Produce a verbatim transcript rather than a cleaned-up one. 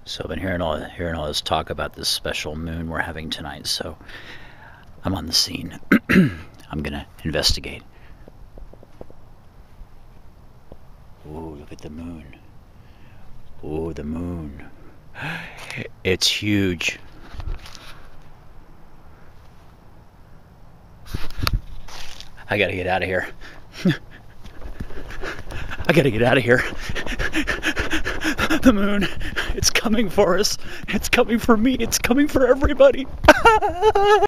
So I've been hearing all hearing all this talk about this special moon we're having tonight, so I'm on the scene. I'm gonna investigate. Ooh, look at the moon. Ooh, the moon. It's huge. I gotta get out of here. I gotta get out of here. The moon, it's coming for us. It's coming for me. It's coming for everybody.